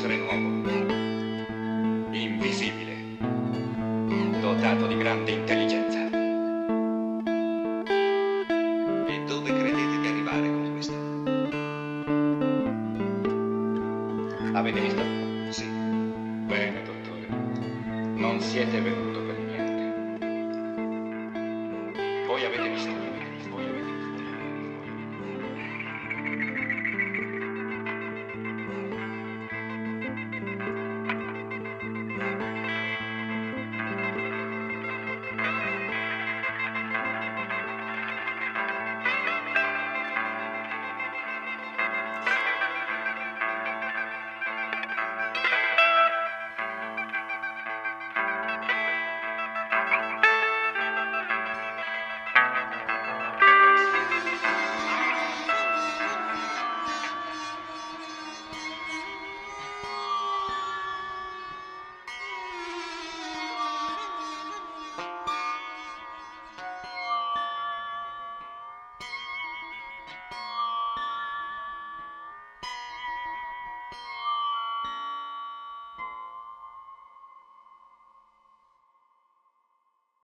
essere nuovo, invisibile, dotato di grande intelligenza. E dove credete di arrivare con questo? Avete visto? Sì. Bene, dottore. Non siete venuto per niente. Voi avete visto.